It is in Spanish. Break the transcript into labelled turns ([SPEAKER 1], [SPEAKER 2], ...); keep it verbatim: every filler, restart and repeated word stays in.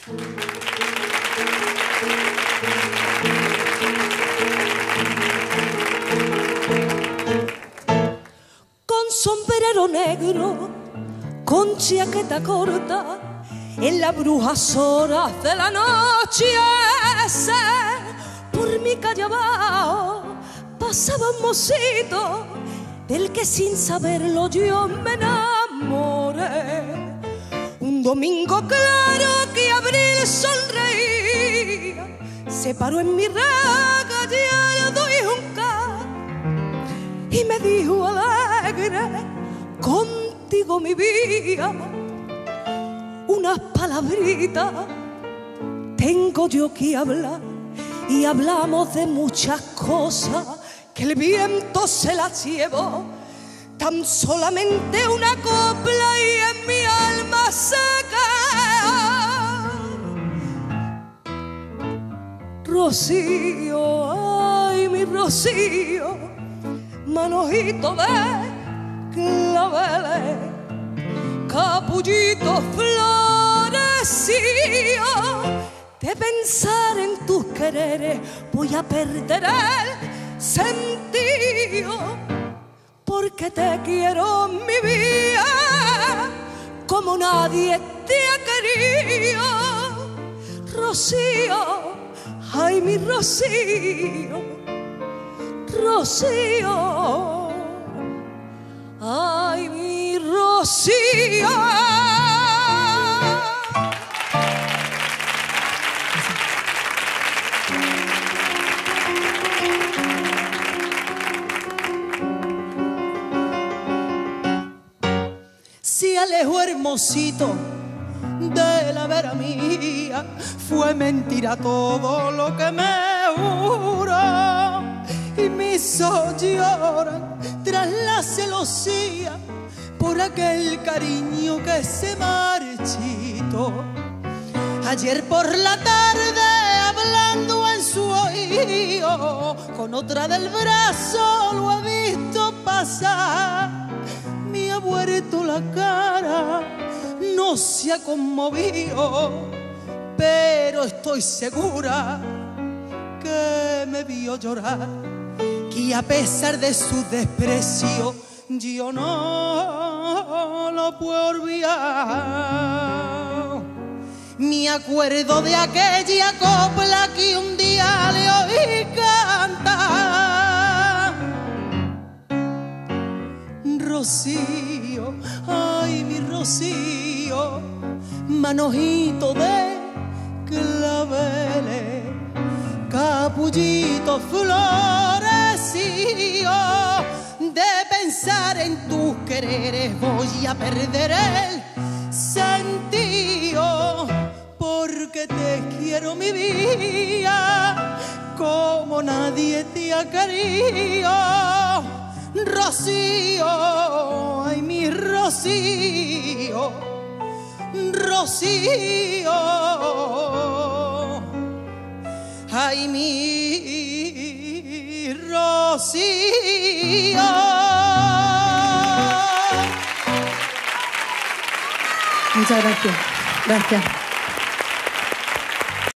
[SPEAKER 1] Con sombrero negro, con chaqueta corta, en las brujas horas de la noche, por mi calle abajo pasaba un mocito del que sin saberlo yo me enamoré. Un domingo claro que abril sonreía, se paró en mi regalado y junca y me dijo alegre: contigo mi vida, unas palabritas tengo yo que hablar. Y hablamos de muchas cosas que el viento se las llevó, tan solamente una copla y en mi alma se quedó. Rocío, ay mi Rocío, manojito de claveles, capullito florecío. De pensar en tus quereres voy a perder el sentido, porque te quiero mi vida como nadie te ha querido. Rocío, ay mi Rocío, Rocío, ay mi Rocío.
[SPEAKER 2] Si alejó hermosito de la vera mía, fue mentira todo lo que me juró, y mis ojos lloran tras la celosía por aquel cariño que se marchitó. Ayer por la tarde, hablando en su oído, con otra del brazo lo he visto pasar. Me ha vuelto la cara, no se ha conmovido, pero estoy segura que me vio llorar, que a pesar de su desprecio yo no lo puedo olvidar. Me acuerdo de aquella copla que un día le oí cantar. Rocío, ay mi Rocío, manojito de claveles, capullito florecío. De pensar en tus quereres voy a perder el sentido, porque te quiero mi vida como nadie te ha querido. Rocío, ay mi Rocío, Rocío, ay mi Rocío.
[SPEAKER 3] Muchas gracias. Gracias.